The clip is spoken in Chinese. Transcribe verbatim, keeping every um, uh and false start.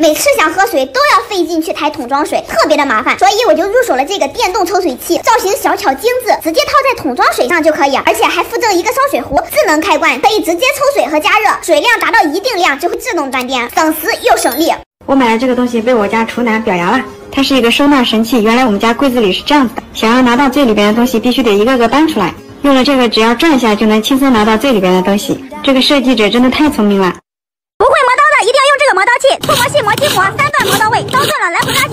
每次想喝水都要费劲去抬桶装水，特别的麻烦，所以我就入手了这个电动抽水器，造型小巧精致，直接套在桶装水上就可以，而且还附赠一个烧水壶，智能开关，可以直接抽水和加热，水量达到一定量就会自动断电，省时又省力。 我买的这个东西被我家厨男表扬了，它是一个收纳神器。原来我们家柜子里是这样子的，想要拿到最里边的东西，必须得一个个搬出来。用了这个，只要转一下就能轻松拿到最里边的东西。这个设计者真的太聪明了。 不会磨刀的一定要用这个磨刀器，粗磨细磨轻磨，三段磨到位，刀钝了来回拉